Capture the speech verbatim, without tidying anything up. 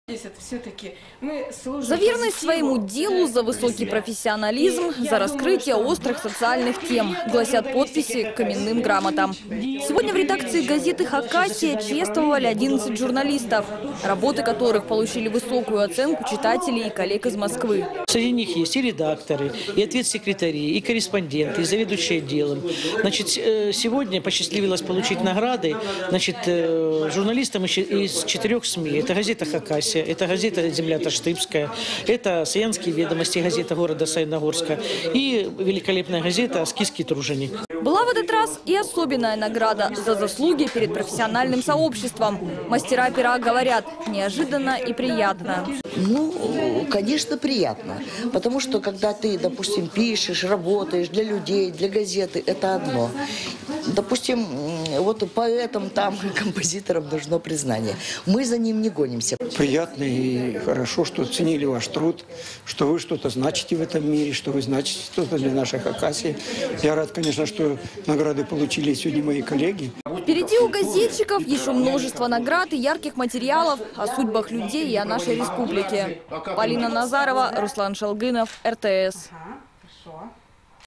За верность своему делу, за высокий профессионализм, за раскрытие острых социальных тем, гласят подписи к именным грамотам. Сегодня в редакции газеты «Хакасия» чествовали одиннадцать журналистов, работы которых получили высокую оценку читателей и коллег из Москвы. Среди них есть и редакторы, и ответ-секретари, и корреспонденты, и заведующие отделом. Значит, сегодня посчастливилось получить награды, значит, журналистам из четырех СМИ. Это газета «Хакасия», это газета «Земля Таштыбская», это «Саянские ведомости», газета города Саяногорска и великолепная газета «Скисский труженик». Была в этот раз и особенная награда за заслуги перед профессиональным сообществом. Мастера пера говорят, неожиданно и приятно. Ну, конечно, приятно. Потому что, когда ты, допустим, пишешь, работаешь для людей, для газеты, это одно. Допустим, вот поэтам, там, композиторам нужно признание. Мы за ним не гонимся. Приятно и хорошо, что оценили ваш труд, что вы что-то значите в этом мире, что вы значите что-то для нашей Хакасии. Я рад, конечно, что награды получили сегодня мои коллеги. Впереди у газетчиков еще множество наград и ярких материалов о судьбах людей и о нашей республике. Полина Назарова, Руслан Шалгынов, эр тэ эс.